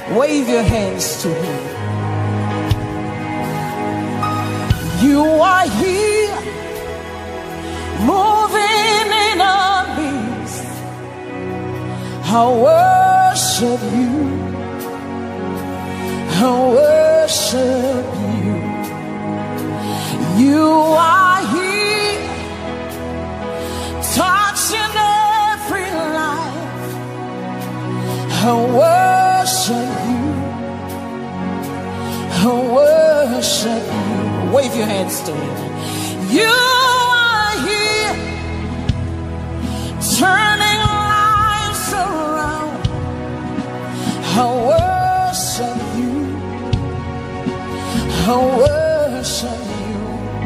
Wave your hands to him. You are here, moving in our midst. I worship you. I worship you. You are here, touching every life. I worship you. I worship you. Wave your hands to him. You are here, turning lives around. I worship you. I worship you.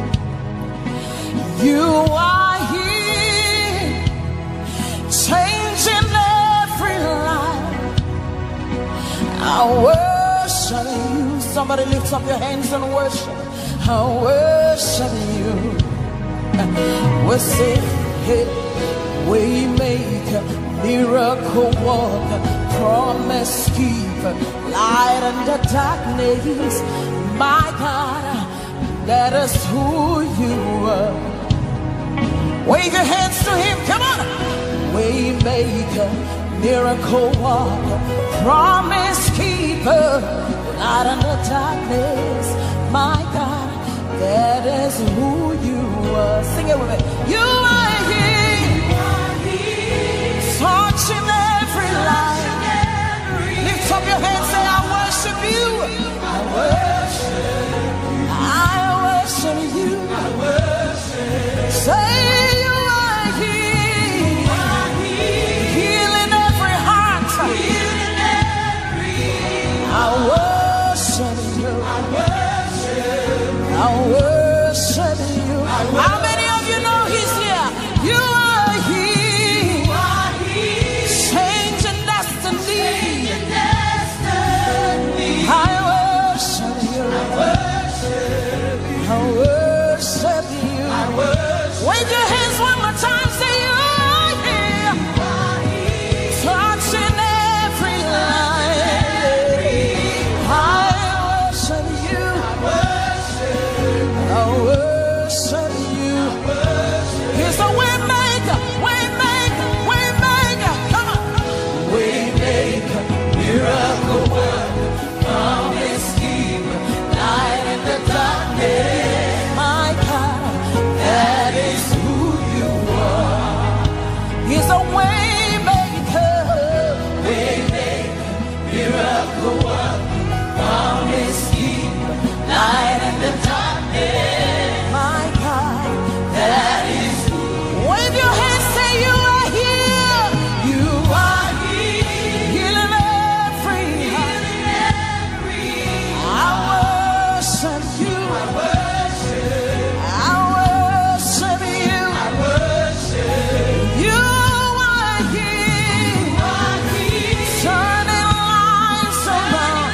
You are here, changing every life. I worship you. Somebody lift up your hands and worship. I worship you. We'll say, hey, we make a miracle worker, promise keeper, light in the darkness. My God, that is who you are. Wave your hands to him, come on. We make a miracle worker, promise keeper, light in the darkness. My God, that is who you are. Sing it with me. You are here, touching every life. Lift up your hands, say, I worship you. I worship you. I worship you. I worship. Say you are here, healing every heart. Healing every heart. I worship you. I worship. I worship you. How many of you know he's here? You are here, changing destiny. I worship you. I worship you. Wave your hands one more time. Say you are here, touching every life. I worship you. I worship you. He's a way maker, way maker, way maker. Come on. Way maker, miracle worker, promise keeper, light in the darkness. My God, that is who you are. He's a way maker, miracle worker, promise keeper, light in the darkness. My God, that is who. Wave your hands, say you are here. You are here, healing every heart. I worship you. I worship you. You are here, turning lives around.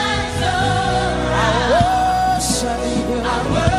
I worship you. I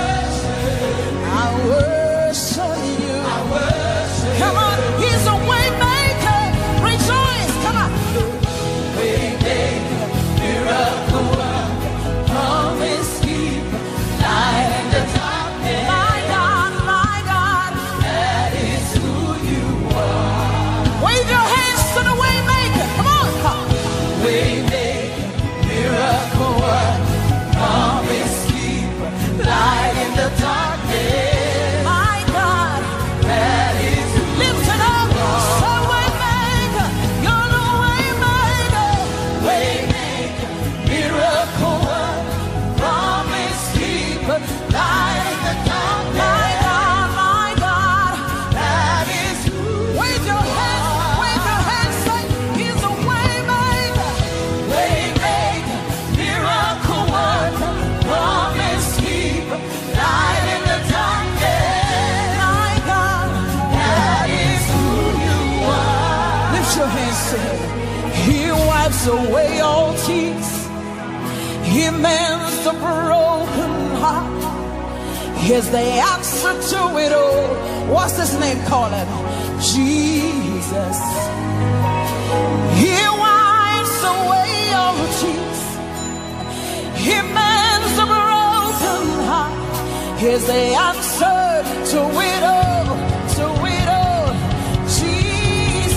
worship you. Come on, he's a way maker. Rejoice, come on. Way maker, miracle worker, promise keeper, light in the darkness. My God, that is who you are. Wave your hands to the way maker. Come on, come. Way maker, miracle worker, promise keeper, light in the darkness. My God, that is who. Lift it up, say way maker. You're the way maker. Way maker, miracle worker, promise keeper, light in the darkness. My God, that is who. Wave your hands, say he's a way maker. Way maker, miracle worker, promise keeper, light in the darkness. My God, that is who you are. Lift your hands to him. He wipes away all tears. He mends the broken heart. Here's the answer to it all. What's his name? Call him Jesus. He wipes away all peace. He mends the broken heart. Here's the answer to it all, to it all. Jesus,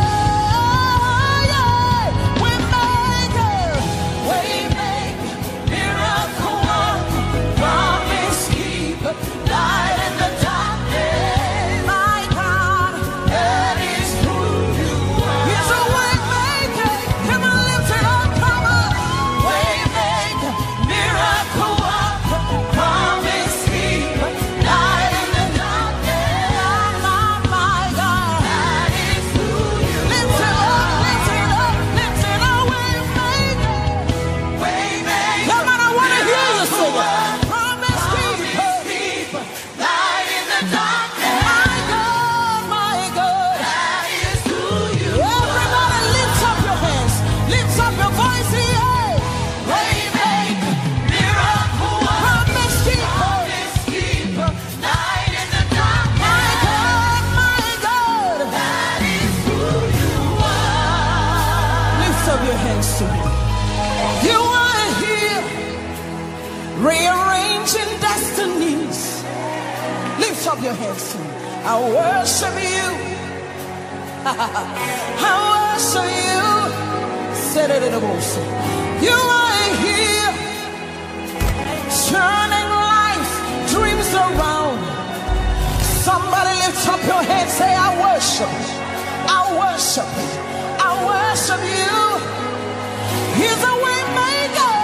yeah. We make miracle worker, promise keeper, light in the darkness. My God, that is who you are. He's a way maker. Come on, lift it up, come on. Way maker, miracle worker, promise keeper, light in the darkness. My God, that is who you are. Lift it up, lift it up, lift it up. Way maker. Come on, I want to hear you sing it. Promise keeper, light in the darkness. My God, that is who you are. Everybody lift up your hands, lift up your voice here. Way maker, miracle worker, promise keeper, light in the darkness. My God, that is who you are. Lift up your hands to me. You are here, rearranging destinies. Lift up your hands to me. I worship you. I worship you. Said it in a voice. You are here, turning life, dreams around. Somebody lift up your head, say, I worship, I worship, I worship you. He's a way maker.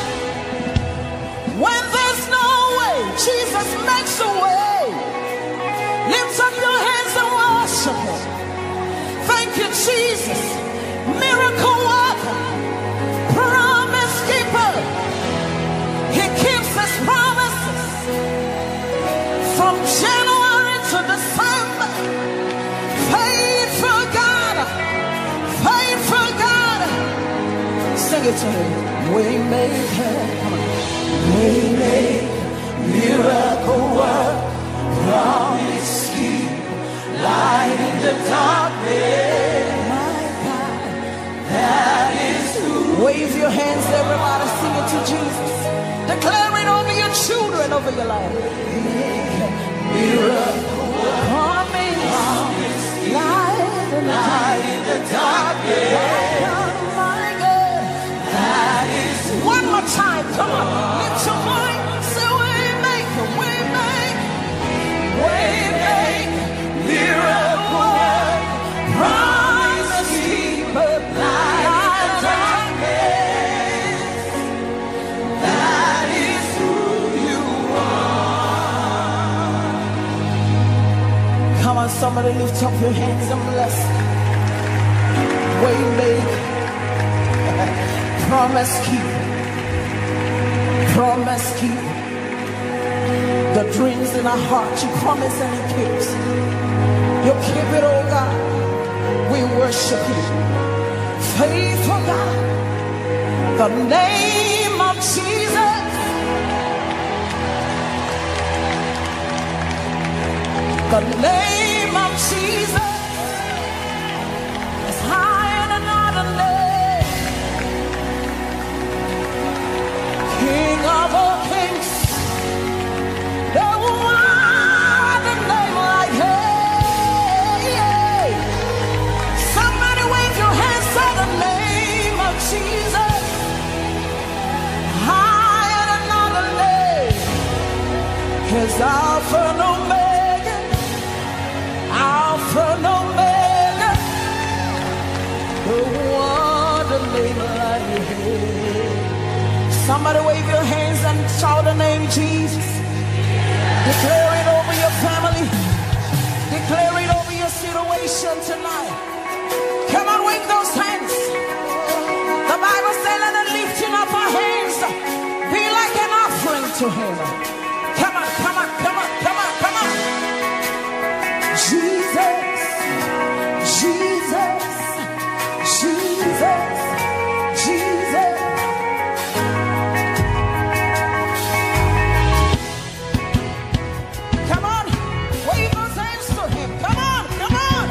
When there's no way, Jesus makes a way. Lift up your hands and worship him. Thank you, Jesus. Miracle worker, promise keeper. He keeps his promises from January to December. Faithful God, faithful God. Sing it to him. We make miracle work, promise keep, light in the darkness. My God, that is who. Wave your hands, everybody. Sing it to Jesus. Declare it over your children, over your life. Miracle work, promise, light in the darkness. My God, that is who. One more time, come on, lift your voice. Say, we make miracle work, promise keeper, light in the darkness. That is who you are. Come on, somebody lift up your hands and bless. Way make, promise keeper, promise keeper. The dreams in our heart, you promise and you keep. You keep it, oh God. We worship you. Faithful God. The name of Jesus. The name of Jesus is higher than other name. King of all kings. No other name like him. Somebody wave your hands to the name of Jesus. Higher than other name. His Alpha and Omega. Alpha and Omega. No other name like him. Somebody wave your hands and shout the name Jesus. Declare it over your family. Declare it over your situation tonight. Come on, wave those hands. The Bible says, let the lifting up our hands be like an offering to him. Come on, come on, come on, come on, come on. Jesus, Jesus, Jesus, Jesus. Come on, wave those hands to him. Come on, come on.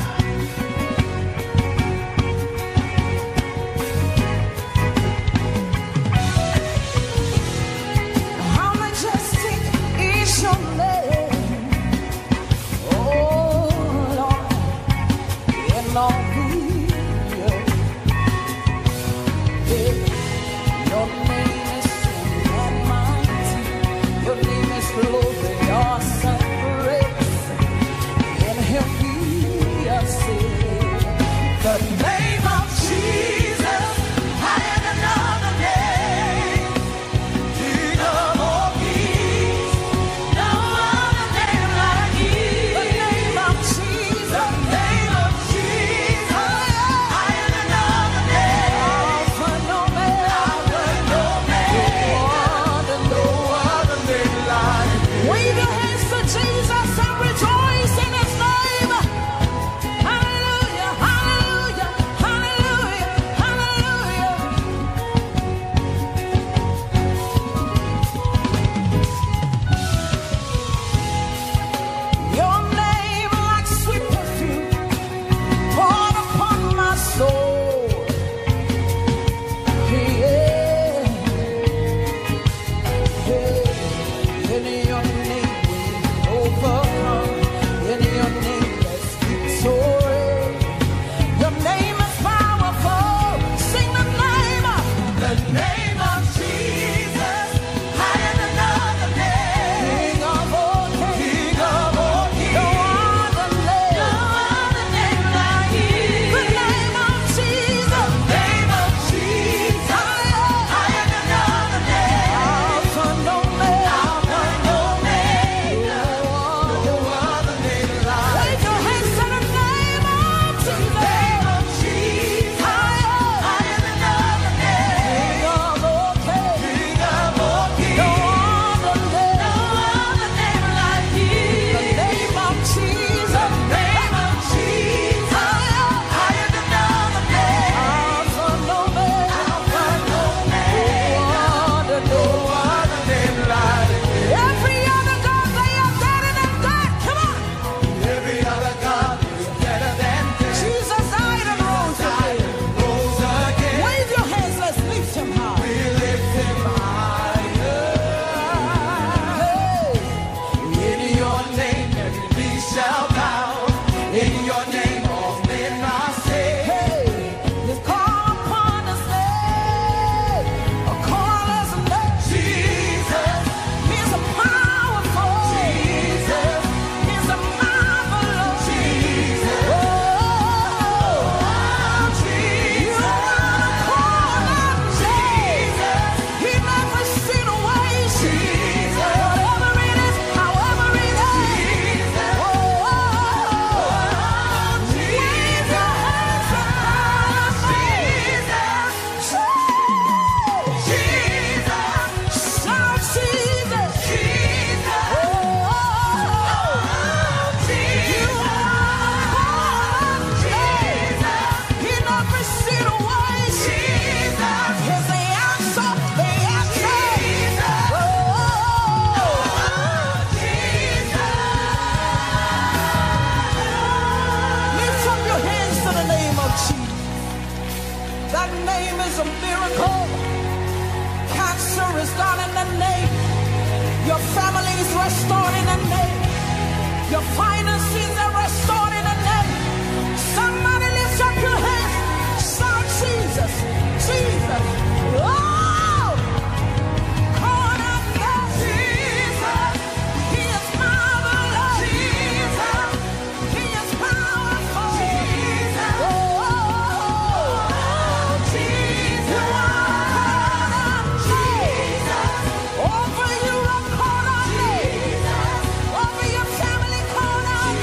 Over your family, call on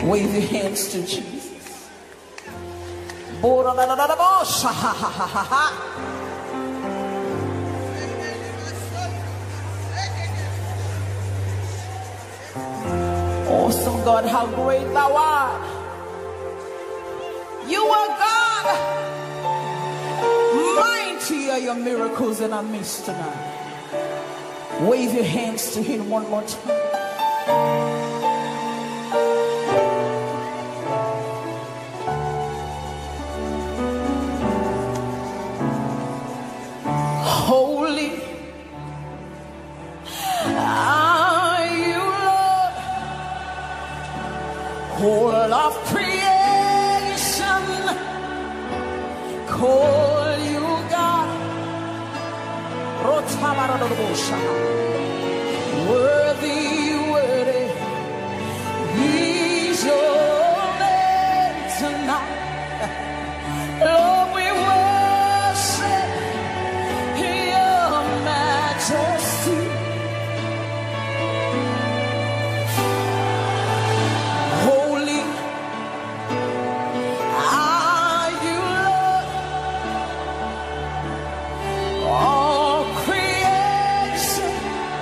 Wave your hands to Jesus. Awesome God, how great thou art. You are God. Mighty are your miracles in our midst tonight. Wave your hands to him one more time. Holy are you, Lord, whole of creation, call you God. Worthy, worthy is your name tonight. Lord, we worship your majesty. Holy are you, Lord. All creation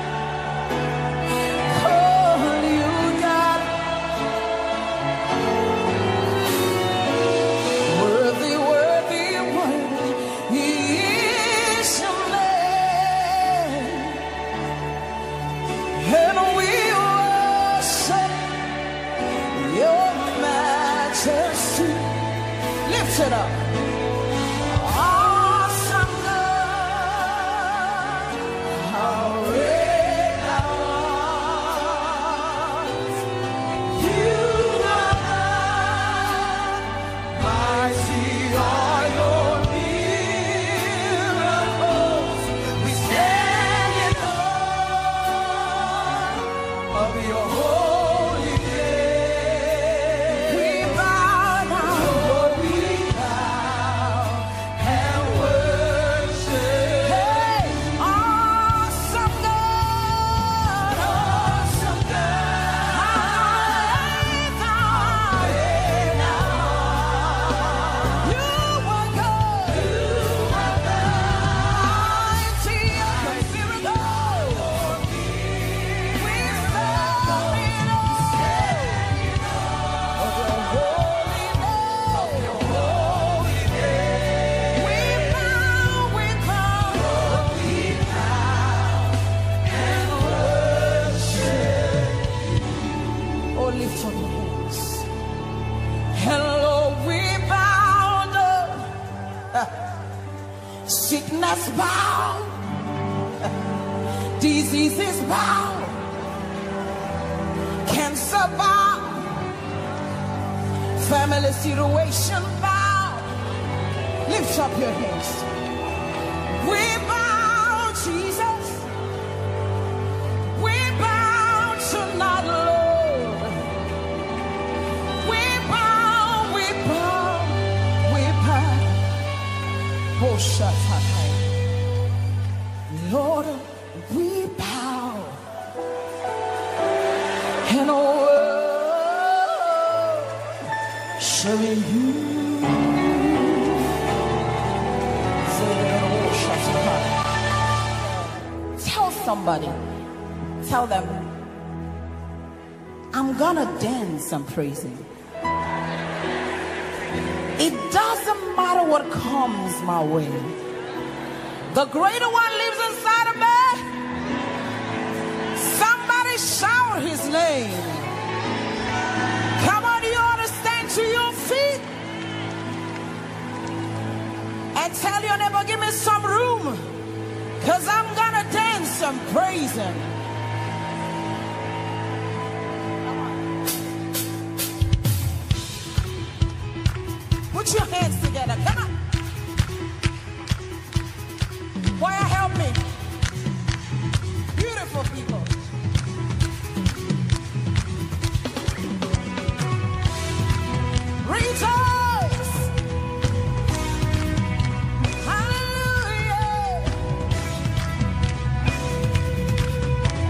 call you God. Worthy, worthy, worthy is your name. And we worship your majesty. Lift it up. Awesome God, how great thou art. You are God, mighty are your miracles. We stand in awe of your holy name. We bow down, Lord, we bow and worship. Hey, awesome God, awesome God, how great thou art. You are God, mighty are your miracles. We stand in awe of your holy name. We bow and worship. Oh, lift up your hands. Hello, we bow down. Sickness bow. Diseases bow. Cancer bow. Family situation bow. Lift up your hands. We bow, Jesus. We bow tonight, Lord. We bow, we bow, we bow. Oh, shut up. Lord, we bow. And worship you. Tell somebody, tell them, I'm gonna dance and praise him. It doesn't matter what comes my way. The greater one lives inside of me. Somebody shout his name. Come on, you ought to stand to your feet and tell your neighbor, give me some room, because I'm gonna dance and praise him. Put your hands together, come on. Choir, help me. Beautiful people. Rejoice. Hallelujah.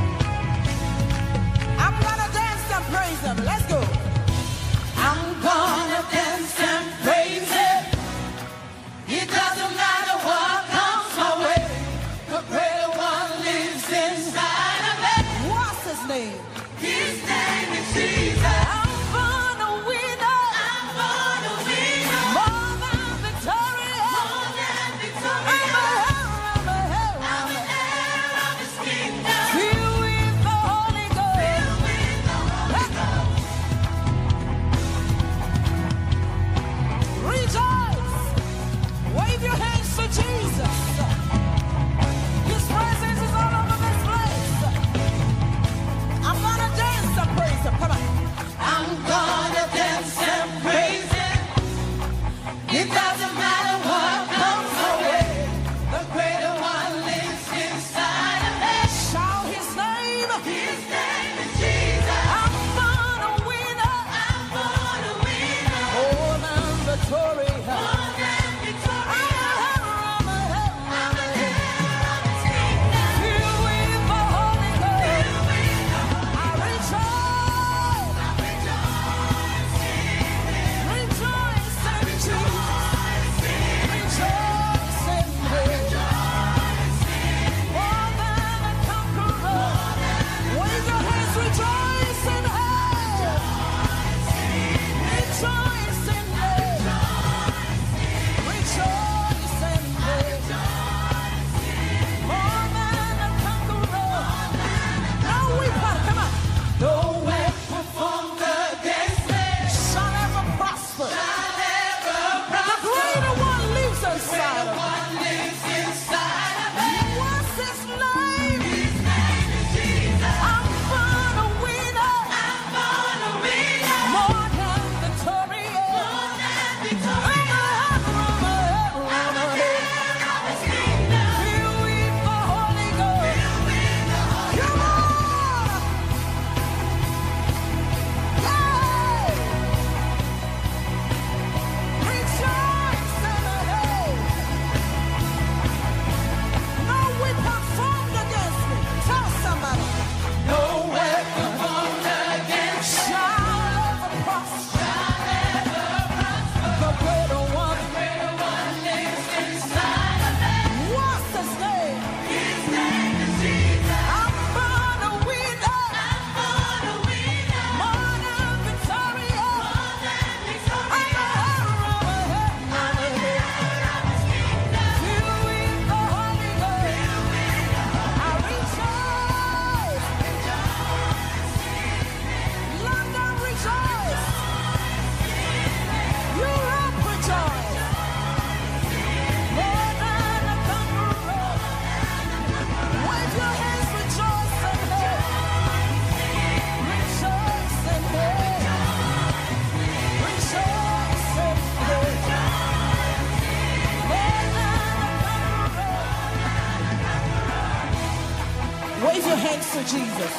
Wave your hands to Jesus.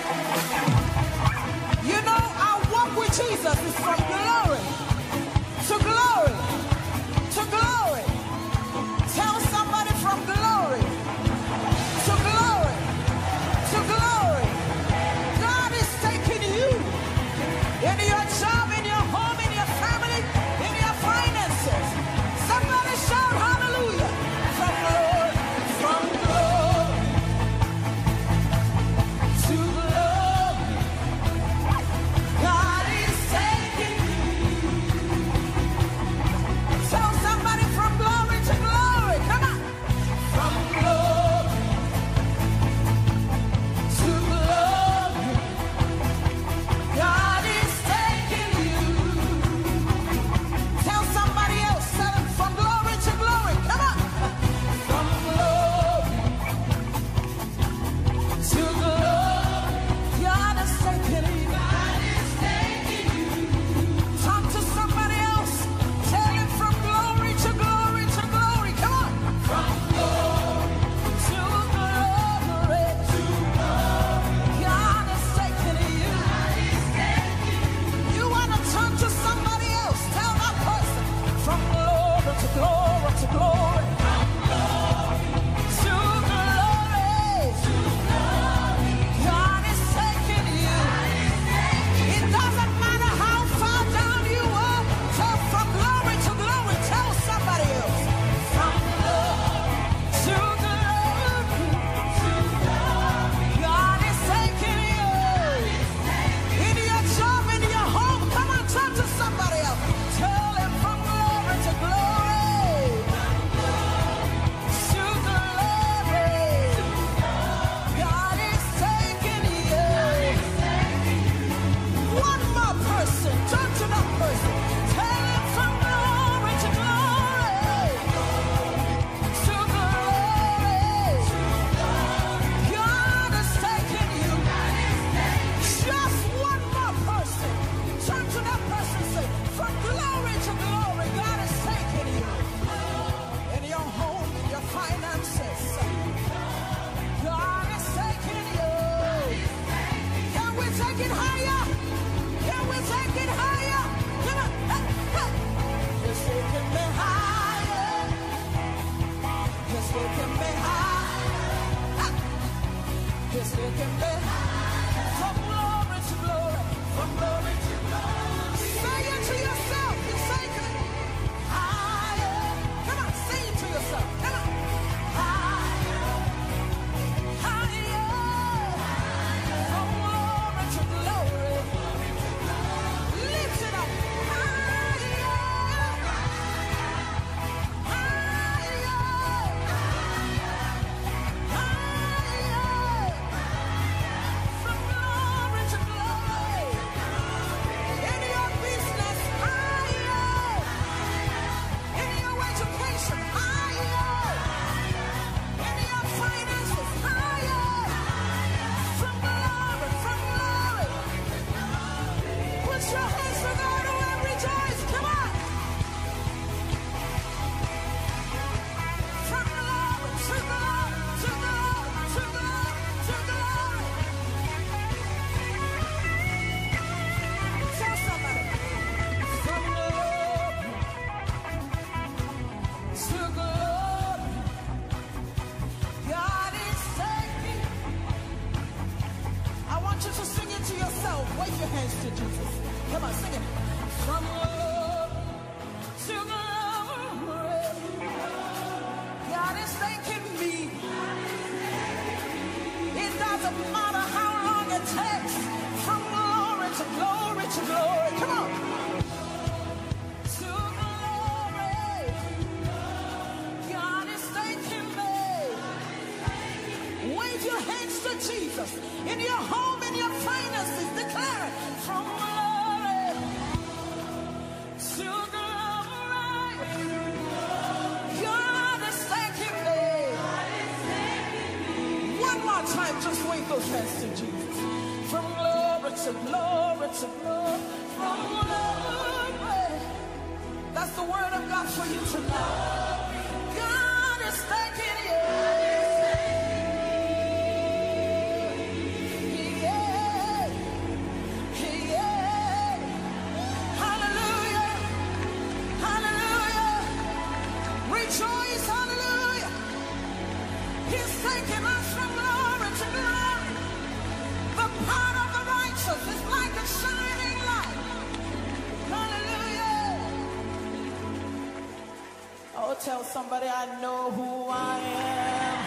You know, our walk with Jesus is from glory to glory to glory. Tell somebody from glory to glory to glory. God is taking you in your job, in your home, in your family, in your finances. Somebody shout hallelujah. From glory to glory. God is taking you. Tell somebody from glory to glory. Come on. From glory to glory. God is taking you. Tell somebody else. Tell them from glory to glory. Come on. From glory to glory. God is taking you. God is taking you. Talk to somebody else. Tell him from glory to glory to glory. Come on. From glory to glory to glory. God is taking you. God is taking you. You want to talk to somebody else. Tell that person from glory to glory to glory. To glory to glory. God is taking you. It doesn't matter how far down you are. Tell from glory to glory. Tell somebody else. From glory to glory to glory. God is taking you. In your job, in your home. Come on, talk to somebody else. Tell him from glory to glory. To glory. God is taking you. One more person. Talk to that person. Tell him from glory to glory. To glory. God is taking you. Just one more person. Turn to that person and say, from glory to glory, God is taking you. In your home, in your finances. God is taking you. Can we take it higher? Can we take it higher? Come on. Yes, we can be higher. Yes, we can be higher. Yes, we can be higher. From glory to glory. From glory to glory. Say it to yourself. You say it. Higher. Come on, say it to yourself. Come on. Higher. Higher. From glory to glory. Lift it up. Higher. Higher. From glory to glory. In your business, higher. In your education, higher. In your finances, higher. From glory, from glory. Put your hands together and rejoice. Come on. From glory to glory, to glory, to glory, to glory. Tell somebody. From glory to glory. God is taking. I want you to sing it to yourself. Wave your hands to Jesus. Come on, sing it. From glory to glory. God is taking me. It doesn't matter how long it takes. From glory to glory to glory. Come on. To glory. God is taking me. Wave your hands to Jesus. In your home, in your finances, declare it. From glory to glory. God is taking me. One more time, just wave those hands to Jesus. From glory to glory to glory. From glory. That's the word of God for you tonight. God is taking you. somebody, I know who I am.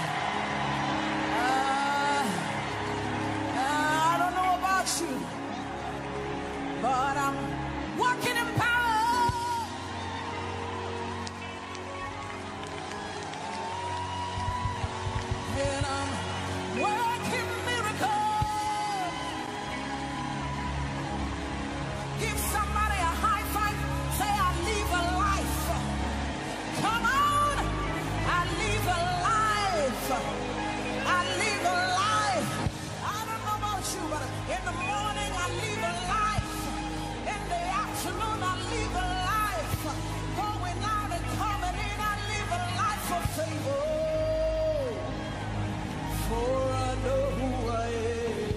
I don't know about you, but I'm walking in power. And I'm working miracles. Give somebody a high five. Say, I live a life. Come on. I live a life. I live a life. I don't know about you, but in the morning I live a life. In the afternoon I live a life. Going out and coming in, I live a life of favor. For I know who I am.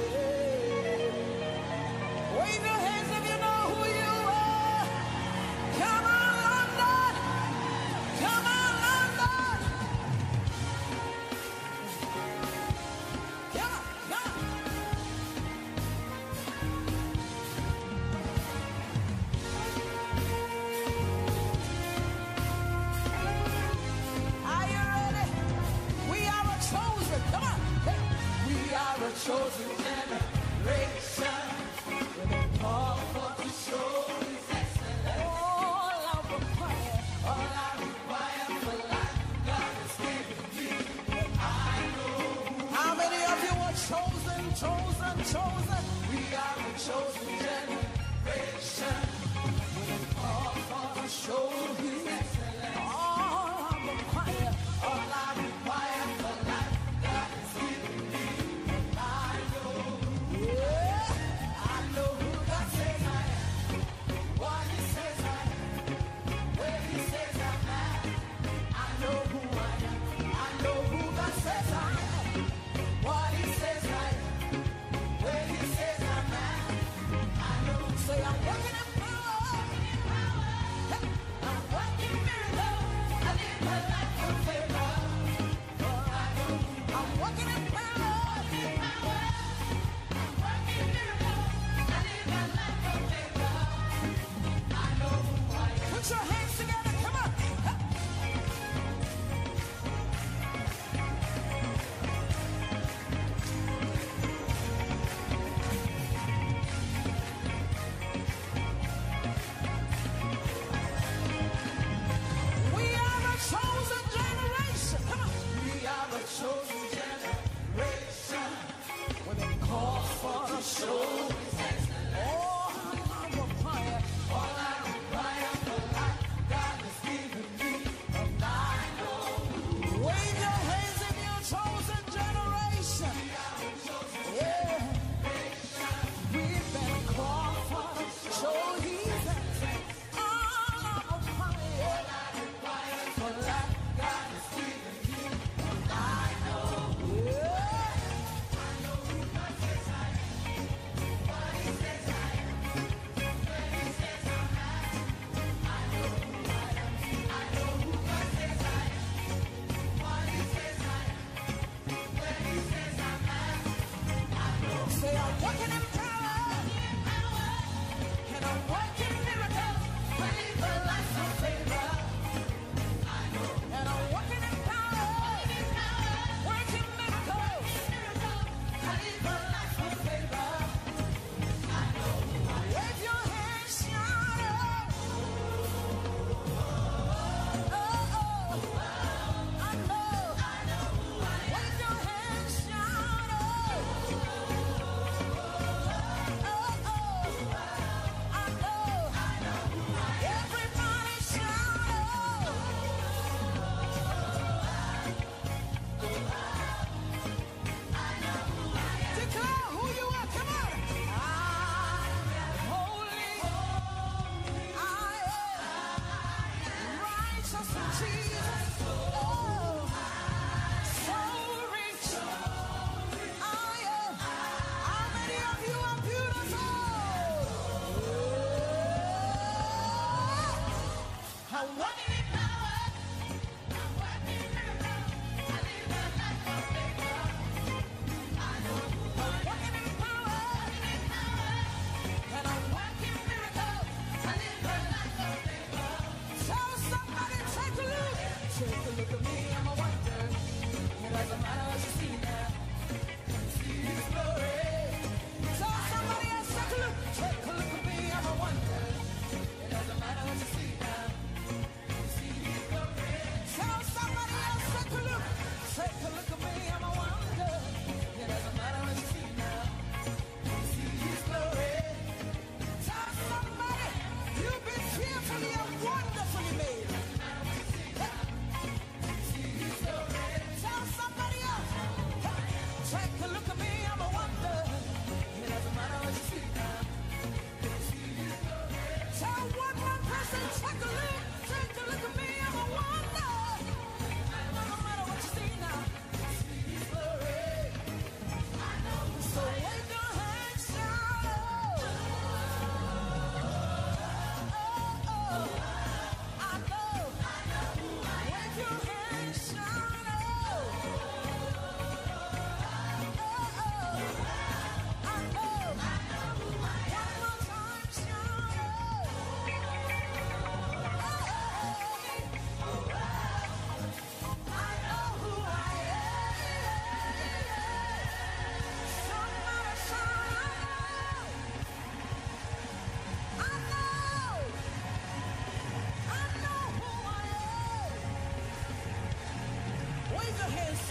Wave your hands if you know who you are. Come on, London. Come on, London. Come on, come on. Are you ready? We are a chosen. Come on. Hey. We are a chosen generation. We've been called for to show His excellence. All I require for life, God has given me. I know. How many of you are chosen, chosen, chosen? We are a chosen generation. We've been called for to show His excellence. All I require for life, God has given me. I know. Yeah. I know who God says I am. What He says I am. Where He says I'm at. I know who I am. I know who God says I am. What He says I am. Where He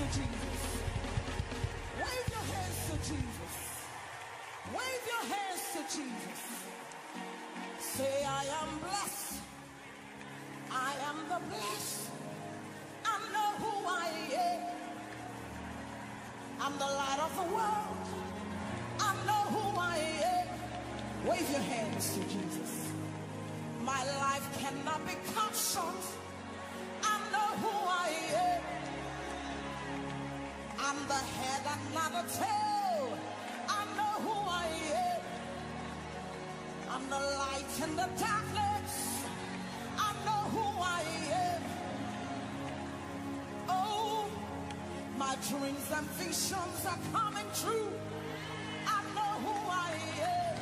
to Jesus. Wave your hands to Jesus. Wave your hands to Jesus. Say, I am blessed. I am the blessed. I know who I am. I'm the light of the world. I know who I am. Wave your hands to Jesus. My life cannot be cut short. I know who I am. I'm the head and not the tail. I know who I am. I'm the light in the darkness. I know who I am. Oh, my dreams and visions are coming true. I know who I am.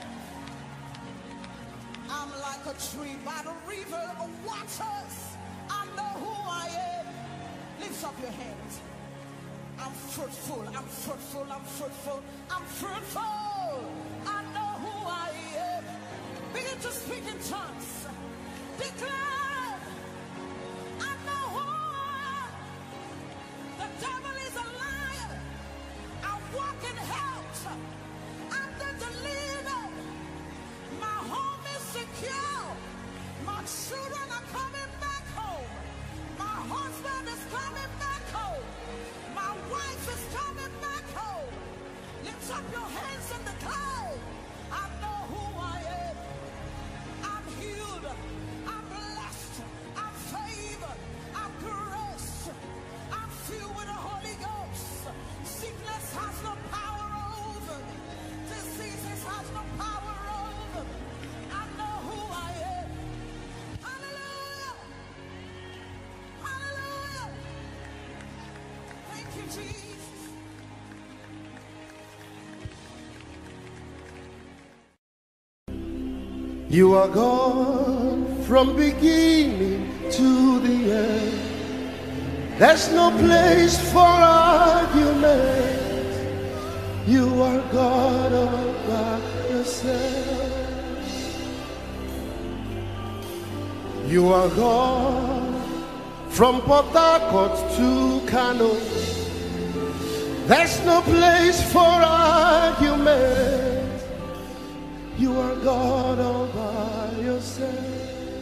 I'm like a tree by the river of waters. I know who I am. Lift up your hands. I'm fruitful, I'm fruitful, I'm fruitful, I'm fruitful. I know who I am. Begin to speak in tongues. Declare, I know who I am. The devil is a liar. I walk in health. I'm the deliverer. My home is secure. My children are coming back home. My husband is coming back home. My wife is coming back home. Lift up your hands in the cloud. I know who I am. I'm healed. I'm blessed. I'm favored. I'm graced. I'm filled with the Holy Ghost. Sickness has no power over me. Diseases has no power over me. I know who I am. Hallelujah. Hallelujah. Thank you, Jesus. You are God from beginning to the end. There's no place for argument. You are God all by yourself. You are God from Port Harcourt to Kano. There's no place for argument. You are God all by yourself.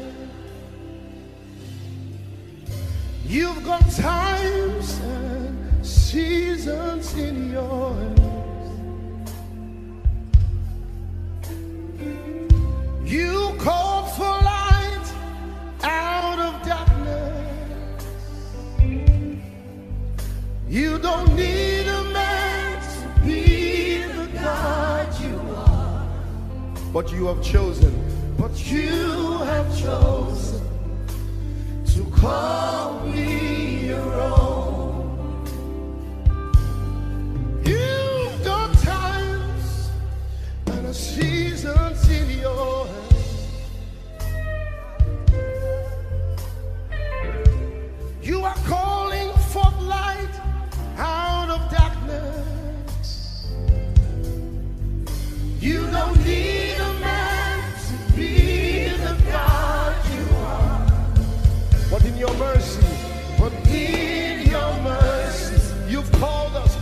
You've got times and seasons in your hands. You called for light out of darkness. You don't need a man to be the God you are. But you have chosen, to call me your own. You've got times and seasons in your hands. You are calling forth light out of darkness. You don't need a man to be the God you are. But in your mercy, you've called us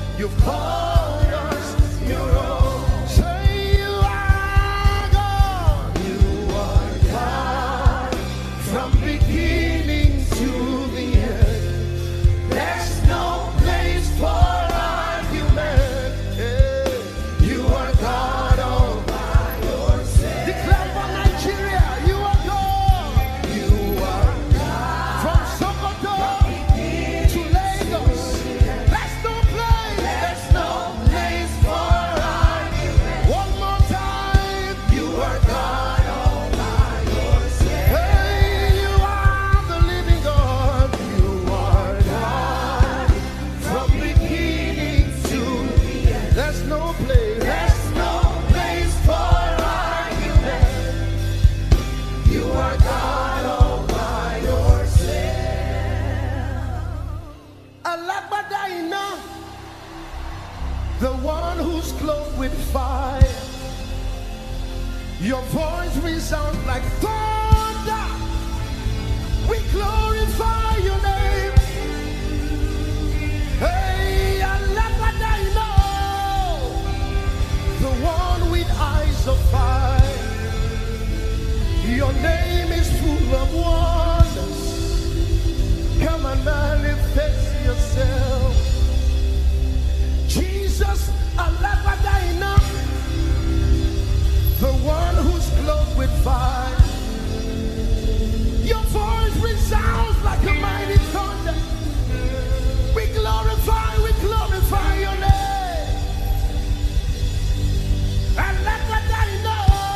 your own. Say you are God. You are God from beginning to the end. There's no place for argument. You are God all by yourself. Declare for Nigeria, you are God. You are God from Sokoto to Lagos. There's no place for argument. One more time, you are God all by yourself. Hey, you are the living God. You are God from beginning to the end. There's no place for argument. You are God all by yourself. Alagbada ina, the one who's clothed with fire. Your voice resounds like thunder. We glorify your name. Hey. the one with eyes of fire. Your name is full of wonders. Come and manifest yourself. Jesus, Alabadaina, the one who's clothed with fire. Your voice resounds like a mighty thunder. We glorify your name. Alabadaina,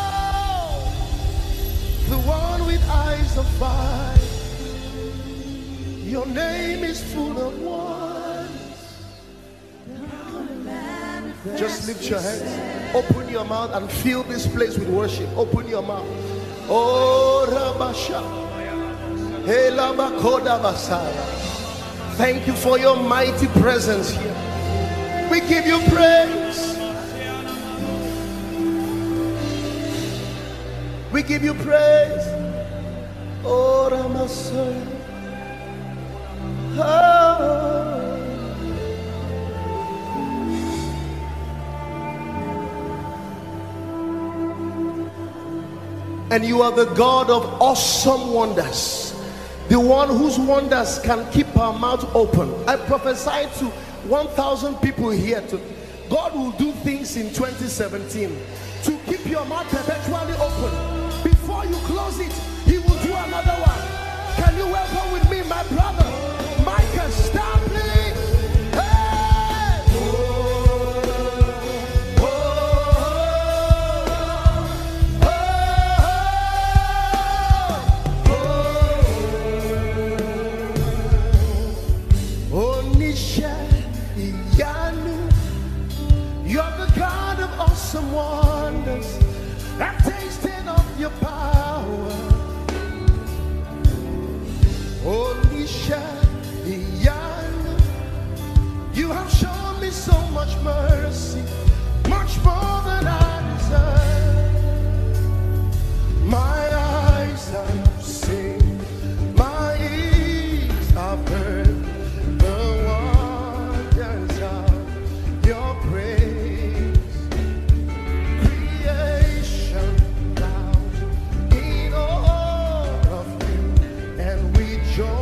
the one with eyes of fire. Your name is full of wonders. Just lift your hands. Open your mouth and fill this place with worship. Open your mouth. Oh, Rabasha. Hey, Labakoda Basara. Thank you for your mighty presence here. We give you praise. We give you praise. Oh, Ramasaya. Oh. And you are the God of awesome wonders, the one whose wonders can keep our mouth open. I prophesy to 1,000 people here to God will do things in 2017 to keep your mouth perpetually open. Before you close it, He will do another one. Can you welcome with me my brother Michael Stampley? Some wonders I've tasted of your power. Onisha, you have shown me so much mercy, much more than I deserve. My eyes have seen, my ears have heard the wonders of your praise.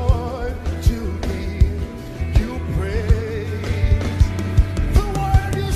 Joy to give you praise. The word is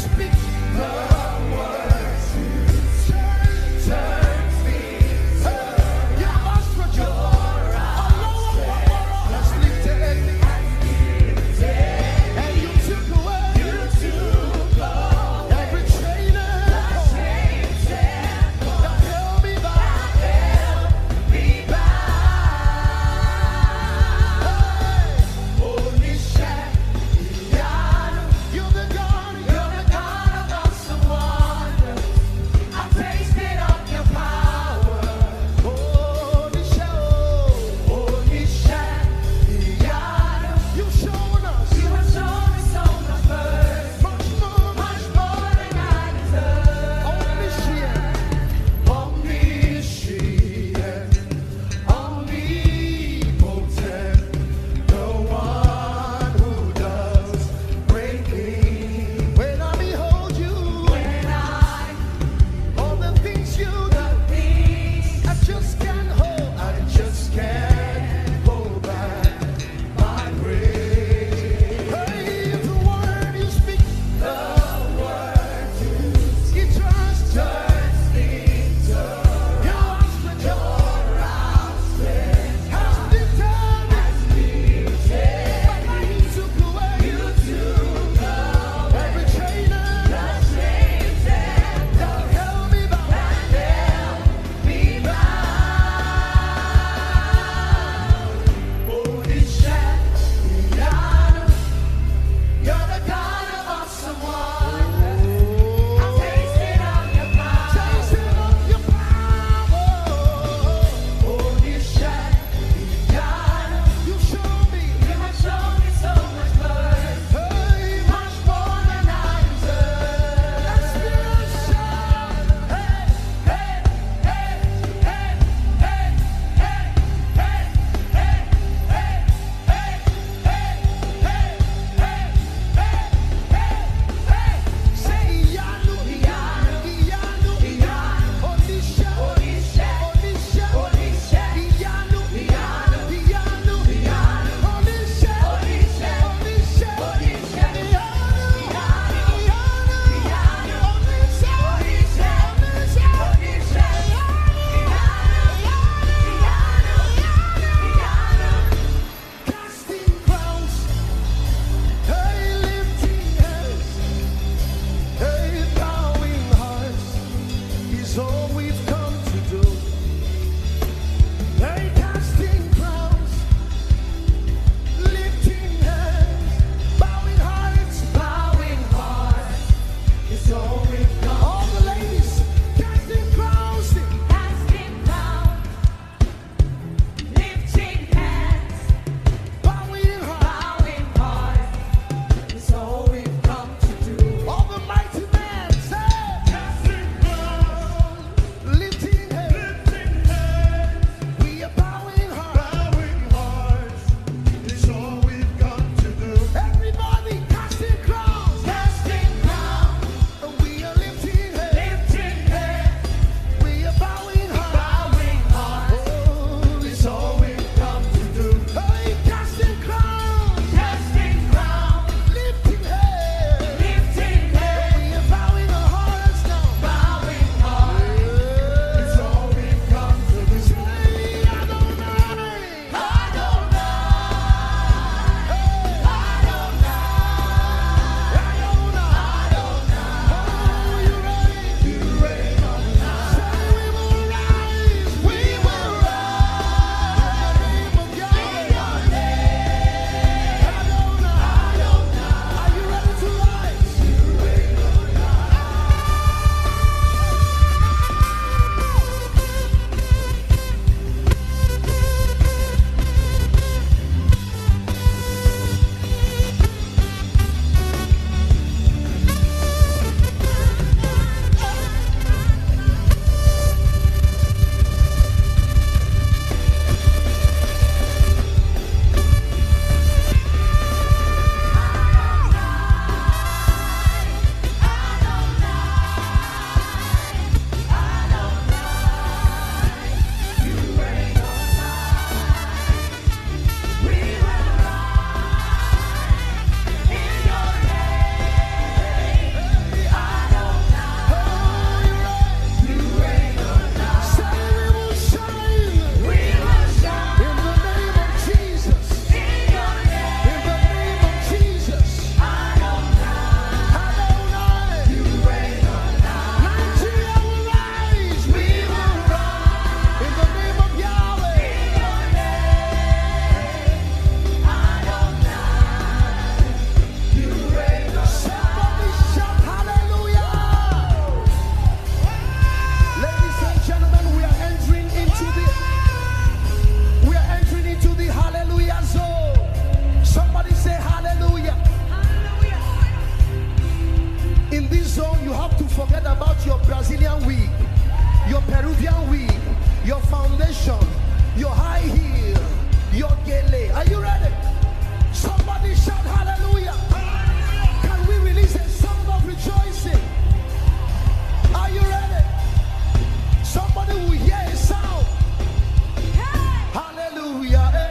Ethiopian wig, your Peruvian wig, your foundation, your high heel, your gele. Are you ready? Somebody shout hallelujah. Can we release a sound of rejoicing? Are you ready? Somebody will hear a sound. Hallelujah. Eh.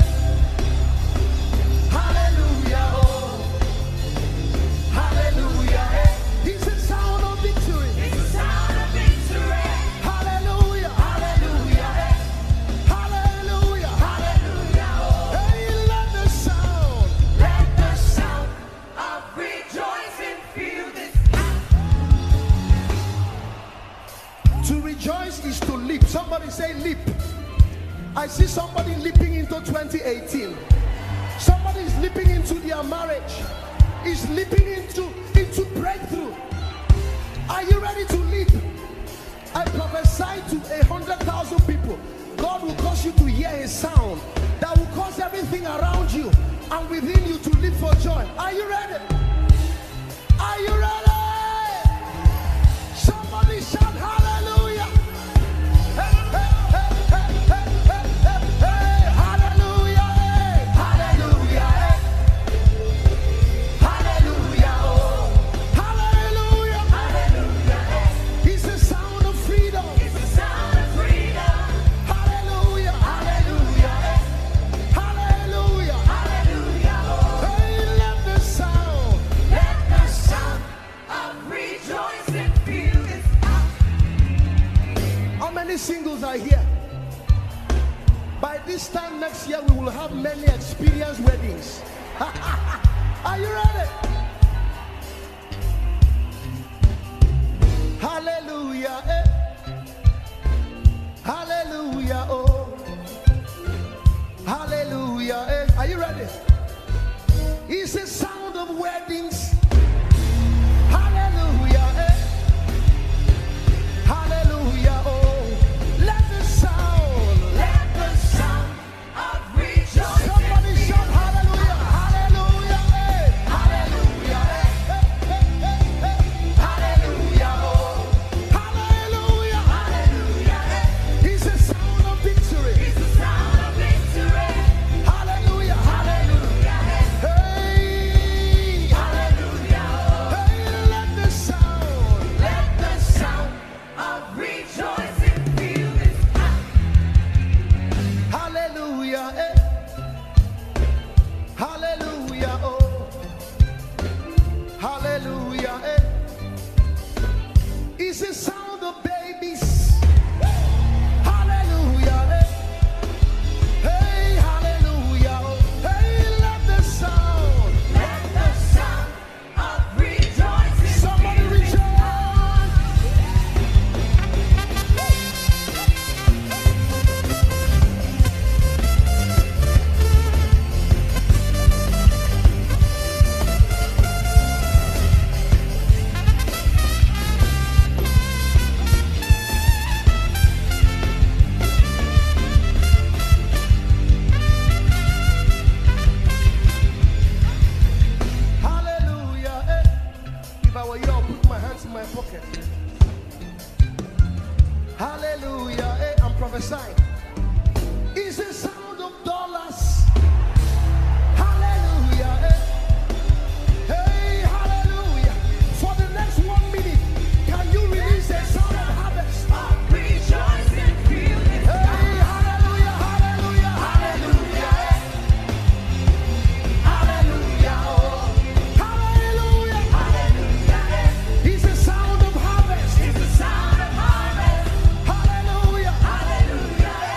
Hallelujah. Oh. Hallelujah. Eh. It's a sound of victory. It's a sound of victory. Hallelujah. Hallelujah. Eh. Hallelujah. Hallelujah. Oh. Hey, let the sound. Let the sound of rejoicing fill this To rejoice is to leap. Somebody say leap. I see somebody leaping into 2018. Somebody is leaping into their marriage. Is leaping into breakthrough. Are you ready to leap? I prophesy to 100,000 people. God will cause you to hear a sound that will cause everything around you and within you to leap for joy. Are you ready? Are you ready? Somebody shout hallelujah. Hey, hey, hey, hey, hey, hey, hey, hey. Hallelujah. Hey. Hallelujah. Hey. Hallelujah. Oh. Hallelujah. hallelujah. It's the sound of freedom. It's the sound of freedom. Hallelujah. Hallelujah. Hallelujah. Hallelujah. Oh. Hey, let the sound. Let the sound of rejoicing fill this house. How many singles are here? By this time next year, we will have many experience weddings. Are you ready? Hallelujah. Eh. Hallelujah. Oh. Hallelujah. Eh. Are you ready? It's the sound of weddings. Hallelujah. Eh. Hallelujah. Oh. Let the sound. Let the sound of rejoicing Somebody shout hallelujah. Hallelujah. Eh. hallelujah. Hey, hey, hey, hey. Hallelujah. Oh. Hallelujah. Hallelujah. It's the sound of victory. It's the sound of victory. Hallelujah. Hallelujah. Hey. Hallelujah. Hey, let the sound. Let the sound of rejoicing fill this house. Hallelujah. Eh. Hallelujah. Oh. Hallelujah. Eh. It's the sound of babies. Hallelujah. Eh. Hey, hallelujah. Oh. Hey, let the sound. Let the sound of rejoicing Somebody fill this rejoice. Hallelujah. Eh. If I were you, I'll put my hands in my pocket. Hallelujah. Eh. I'm prophesying. It's the sound of dollars. Hallelujah. Eh. Hey, hallelujah. For the next 1 minute, can you release a sound of harvest? of rejoicing fill this Hey, house. hallelujah, hallelujah, Hallelujah. Hallelujah. Oh. hallelujah. Hallelujah. It's the sound of harvest. It's the sound of harvest. Hallelujah. Hallelujah.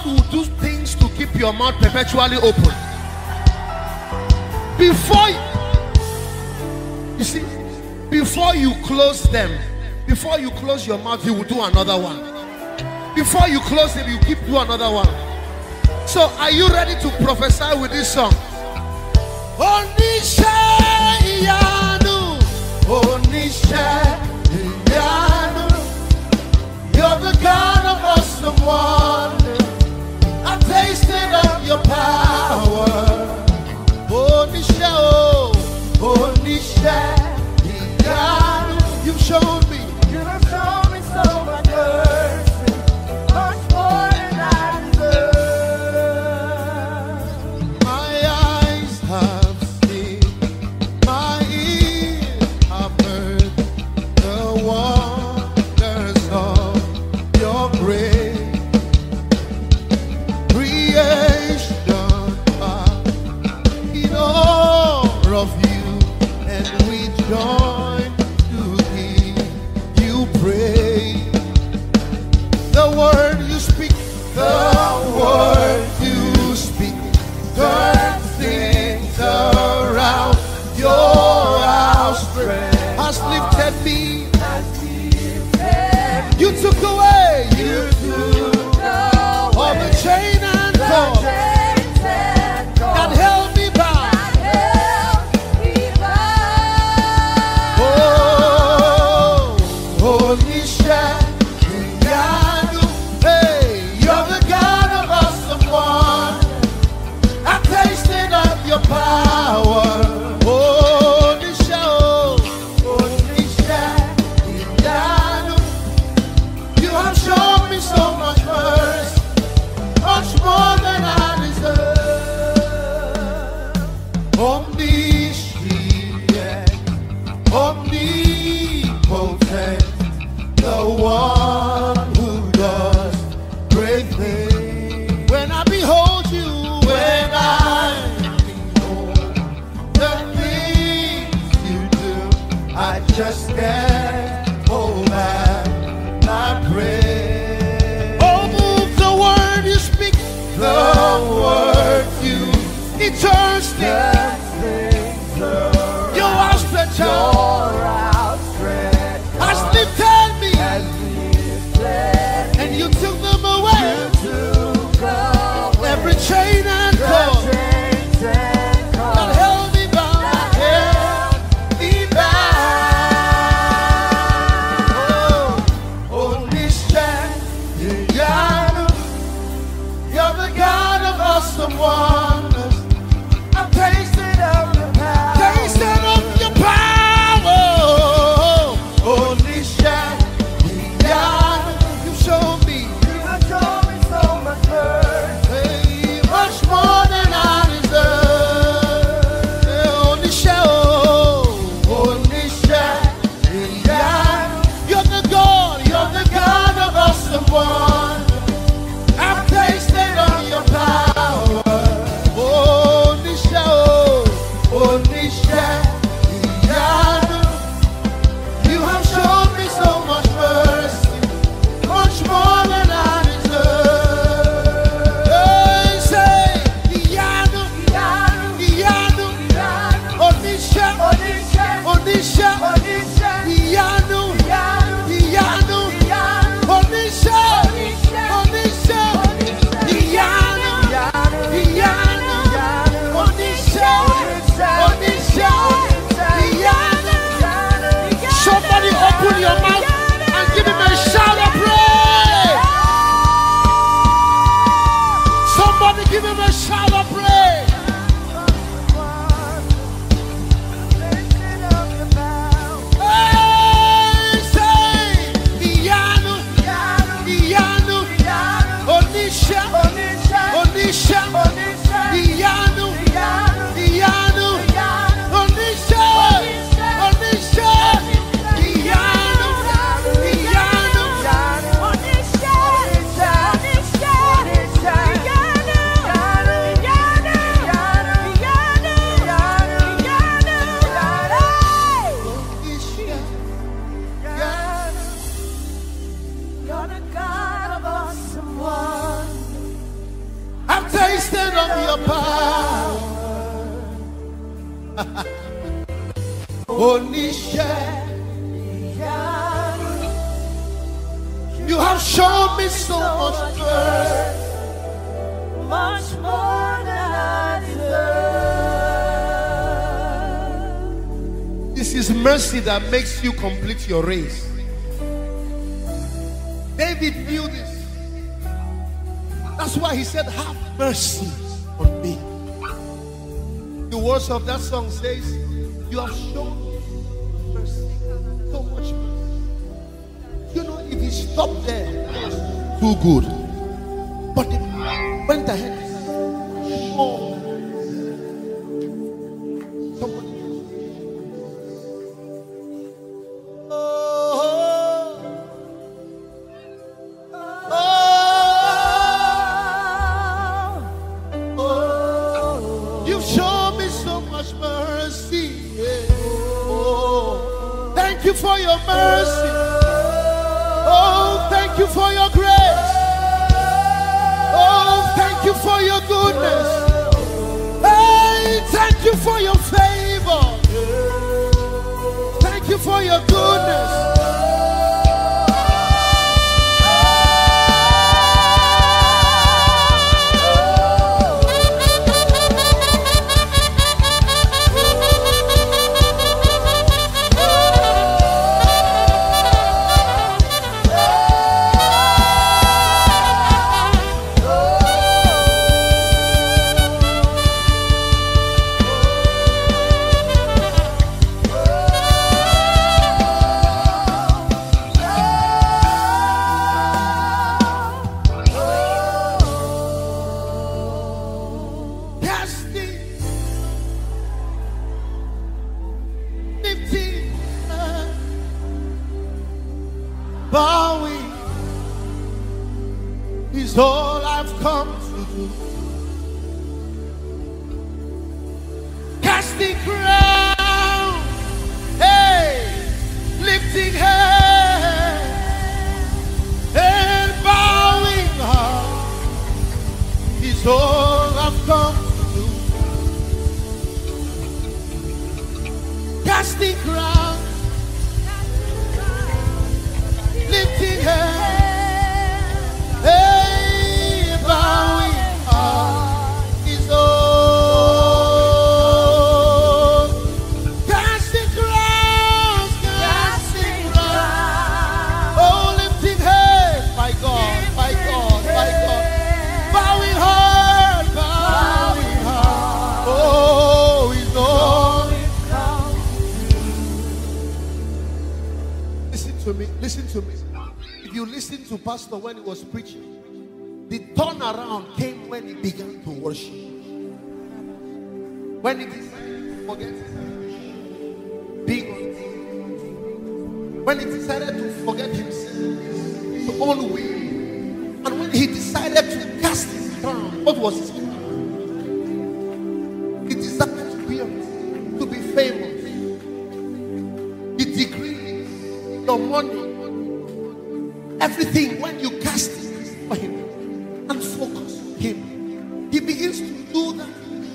God will do things to keep your mouth perpetually open. Before you see, before you close them, before you close your mouth, He will do another one. Before you close them, you keep doing another one. So are you ready to prophesy with this song? Onisha Iyanu, Onisha Iyanu, you're the God of awesome wonder. I tasted of your power. Onisha, oh, Onisha Iyanu, you've shown me. You have shown me so much mercy, much more than I deserve. My eyes have seen, my ears have heard the wonders of your grace. Creation in awe of you, and we join to give you praise. The word you speak, the word you speak, turn things around. Your outstretched has lifted me. You took away, you took all the chain and cord that held me bound. Oh, Onisha Iyanu, hey, you're the God of awesome wonder. I tasted of your power. Onisha, oh, Onisha Iyanu, you have shown me so much mercy, much more than I deserve. Omniscient, omnipotent, the one who does great things. When I behold you, when I behold the things you do, I just can't hold back my praise. Oh, move the word you speak, the word you, it turns things. Your outstretched has lifted me, and you took them away. Every chain and cord that held me bound, held me bound. Oh, Onisha Iyanu, you're the God of awesome wonders. I've tasted of your power. Tasted of your power. Onisha Iyanu, you showed me. You have shown me so much mercy. Hey, much more than I deserve. Hey, Onisha, oh, Onisha Iyanu, you're the God of awesome wonder. I've tasted of your power. Onisha, oh, Onisha Iyanu, you have shown me so much mercy, much more than I deserve. Hey, say, Iyanu, Iyanu, Onisha, Onisha, Iyanu, Iyanu, Onisha, Onisha, Iyanu, Iyanu, Onisha, Onisha, Iyanu. Somebody open your mouth and give him a shout of praise. Somebody give him a shout of praise. Hey, say, Iyanu, Iyanu, Onisha, Onisha, Iyanu, Iyanu, Onisha, Onisha, Iyanu, Iyanu. your power. You have shown me so much mercy, much more than I deserve. This is mercy that makes you complete your race. David knew this. That's why he said, have mercy on me. The words of that song says, you have shown me mercy, so much mercy. You know, if he stopped there, too good. But he went ahead. Oh, somebody. You've shown me so much mercy. Oh, thank you for your mercy. Oh, thank you for your grace. Oh, thank you for your goodness. Hey, thank you for your favor. Thank you for your goodness. Bowing is all I've come to do. Casting crown, hey, lifting hands and bowing heart is all I've come to do. Casting crown, lifting hands, hey, bowing heart is all. Casting crowns, oh, lifting hands, my God, my God, my God. Bowing heart, oh, is all. Listen to me, listen to me. If you listen to Pastor when he was preaching, the turnaround came when he began to worship. When he decided to forget being on TV. When he decided to forget himself, his own way. And when he decided to cast his crown, what was his crown? He decided to be famous. The degree, the money, everything. When you cast it for him and focus on him, he begins to do that.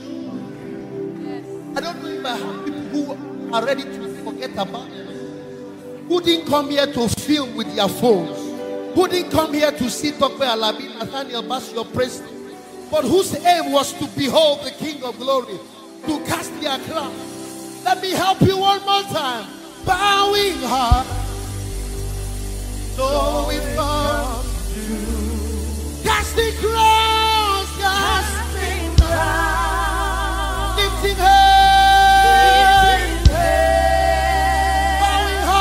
I don't know if I have people who are ready to forget about it, who didn't come here to film with their phones, who didn't come here to see Tokwe Alabi, Nathaniel Basio praise, but whose aim was to behold the King of Glory, to cast their crown. Let me help you one more time. Bowing heart, so it comes to casting crowns, casting crowns, lifting hands, bowing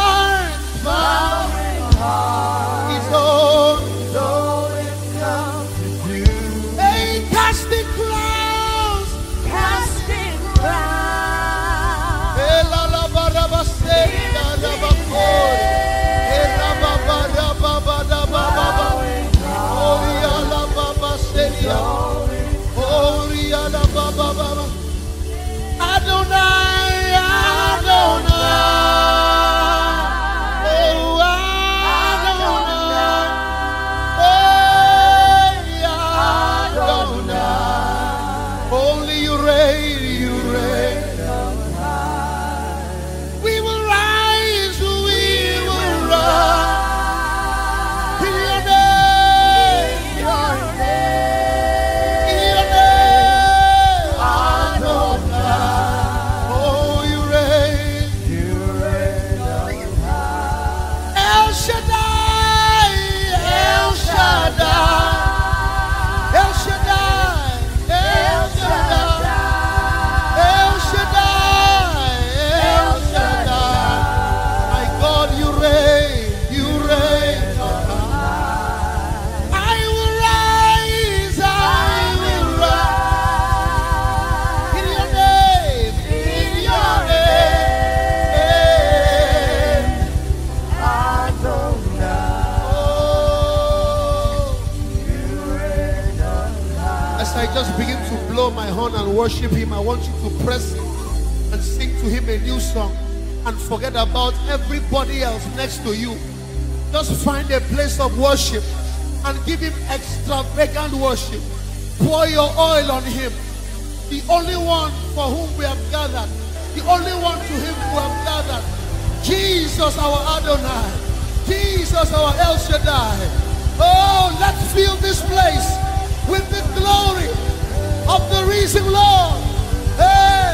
hearts, is all it comes to do. Hey, casting crowns, hey, la la ba da ba se, la la ba ko. Bowing heart. As I just begin to blow my horn and worship him, I want you to press and sing to him a new song and forget about everybody else next to you. Just find a place of worship and give him extravagant worship. Pour your oil on him. The only one for whom we have gathered. The only one to him who have gathered. Jesus our Adonai. Jesus our El Shaddai. Oh, let's fill this place with the glory of the risen Lord. Hey!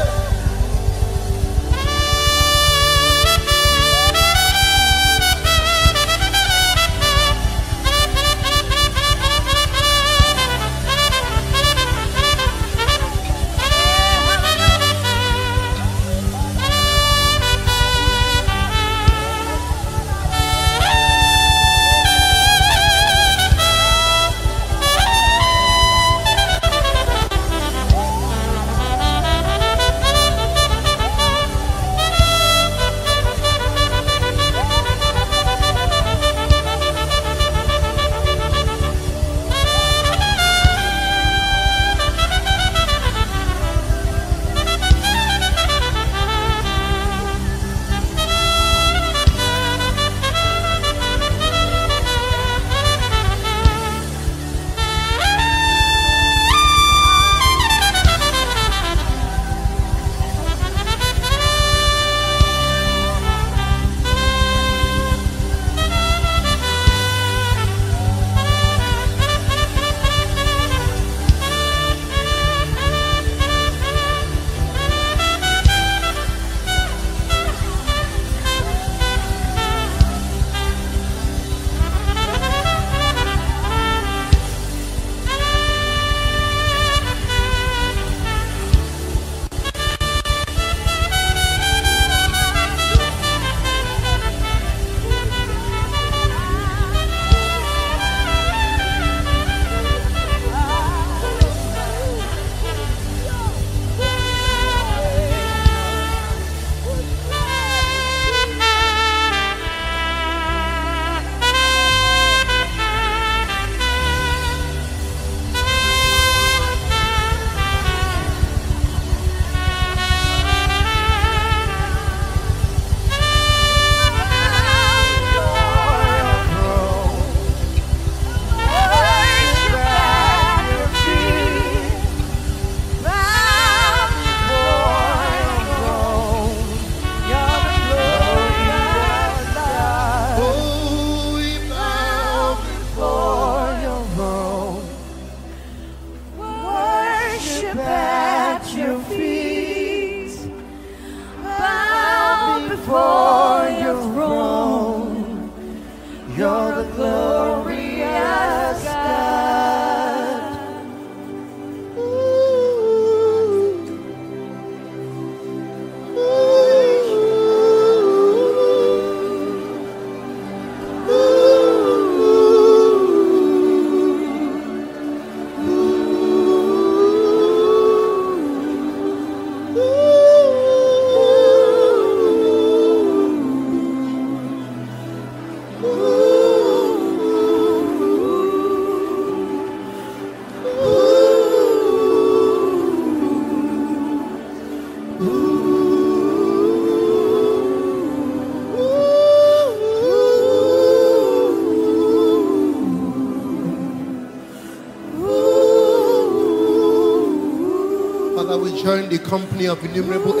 Join the company of innumerable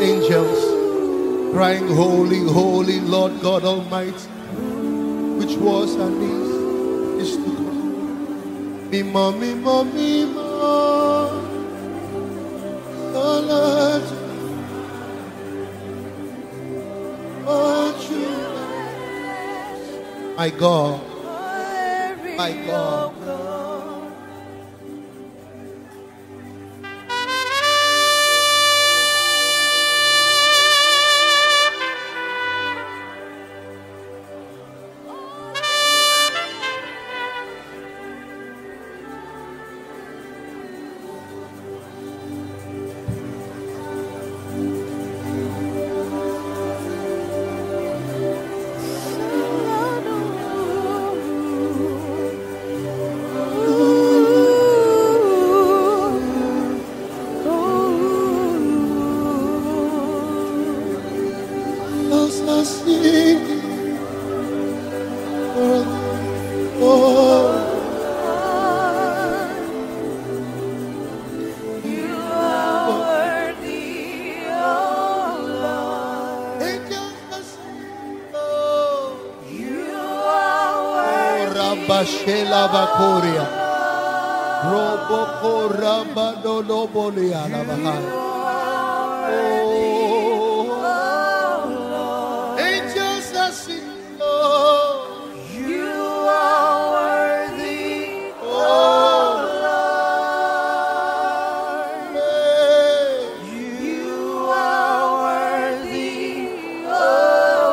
angels, crying, Holy, holy, Lord God Almighty, which was and is to come. Mimo, mimo, mimo, oh Lord, oh you, my God, my God. Shela Bakoria. Roboko Rabado Lobolia Lavahai. Oh, angels are singing, oh, You are worthy, oh, Lord. You are worthy, oh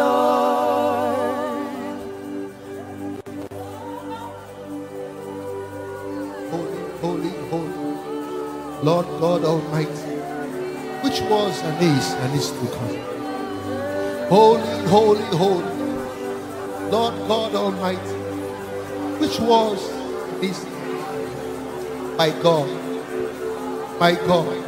Lord. holy, holy, holy, Lord God Almighty, which was and is to come. Holy, holy, holy, Lord God Almighty, which was and is to come. My God, my God.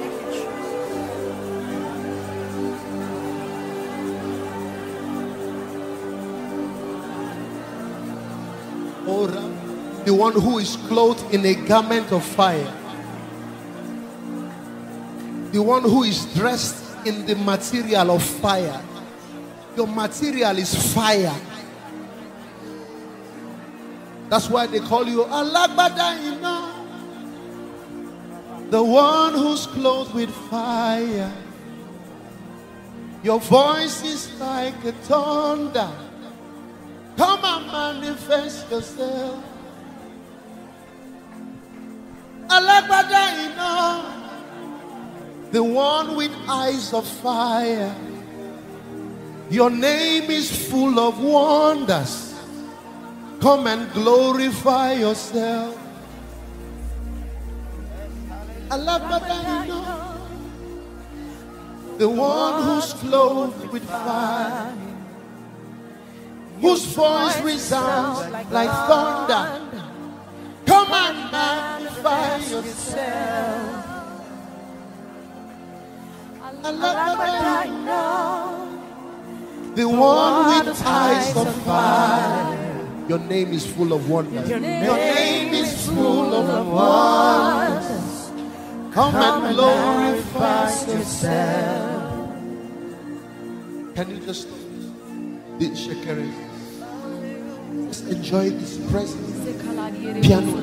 The one who is clothed in a garment of fire, the one who is dressed in the material of fire. Your material is fire. That's why they call you Alagbada, the one who's clothed with fire. Your voice is like a thunder. Come and manifest yourself. Alagbada, the one with eyes of fire. Your name is full of wonders. Come and glorify yourself. Alagbada, the one who's clothed with fire, whose voice resounds like thunder. Come and magnify yourself. The one with eyes of fire. Your name is full of wonders. Your name is full of wonders. Come and glorify yourself. Can you just did Shekere? Just enjoy this presence. Piano.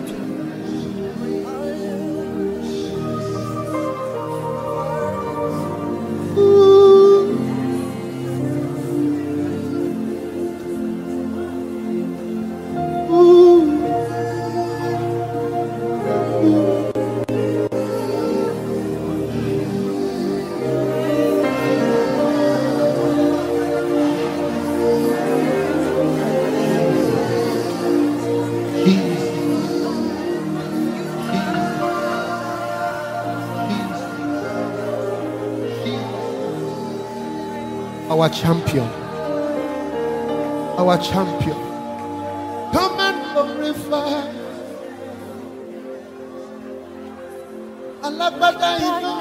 Our champion, our champion. Come and glorify. Alagbada,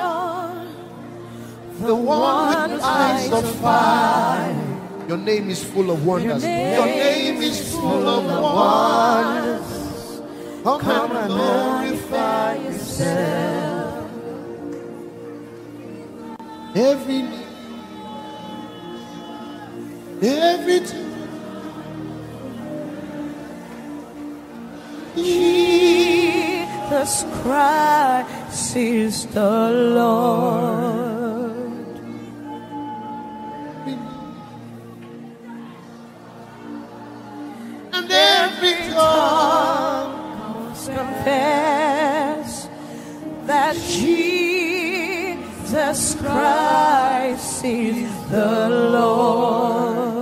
the one with eyes of fire. Your name is full of wonders. Your name is full of wonders. Come and glorify yourself. Every knee, everything. Jesus Christ is the Lord. And every tongue confess that Jesus Christ is the Lord.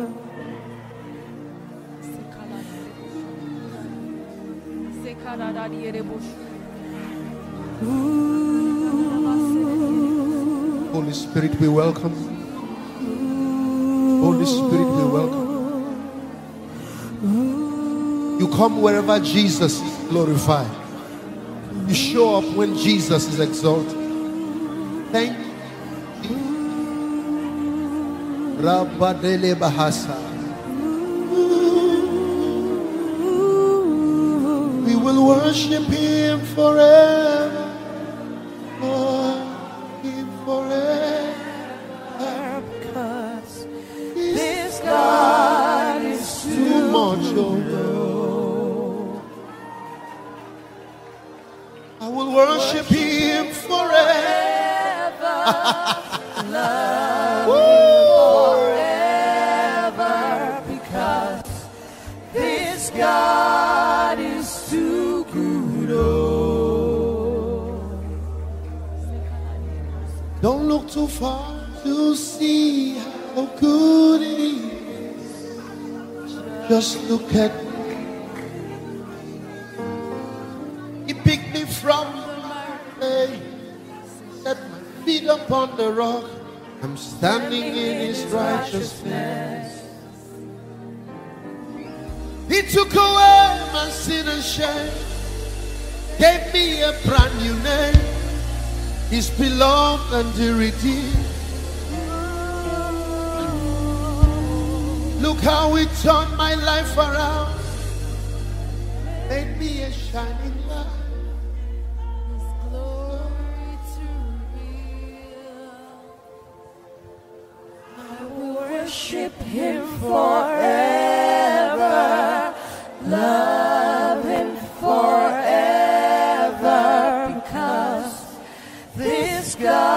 Holy Spirit, we welcome. Holy Spirit, we welcome. You come wherever Jesus is glorified. You show up when Jesus is exalted. Thank you. Rabadele Bahasa. We will worship Him forever. Him forever. Because this God is Too much, oh Lord. I will worship him forever. Love forever, because this God is too good. Oh, Don't look too far to see how good it is. Just look at me. He picked me from the set my feet upon the rock. I'm standing in his righteousness. He took away my sin and shame, gave me a brand new name. His beloved and the redeemed. Look how he turned my life around, made me a shining light. His glory to reveal. I will worship him forever, love him forever, because this God